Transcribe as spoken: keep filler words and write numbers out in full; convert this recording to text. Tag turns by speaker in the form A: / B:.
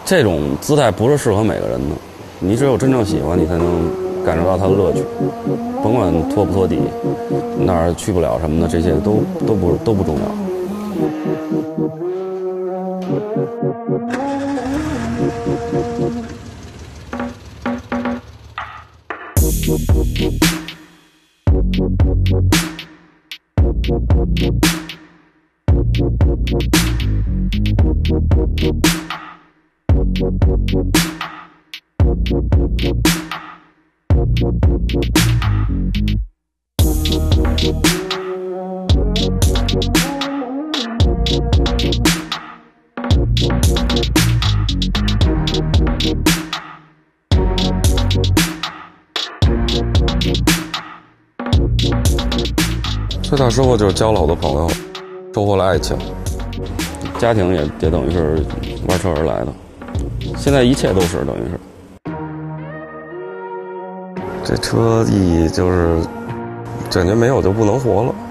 A: 这种姿态不是适合每个人的，你只有真正喜欢，你才能感受到它的乐趣。甭管拖不拖底，哪儿去不了什么的，这些都都不都不重要。最大收获就是交了好多朋友，收获了爱情，家庭也也等于是玩车而来的。现在一切都是等于是。这车意义就是感觉没有就不能活了。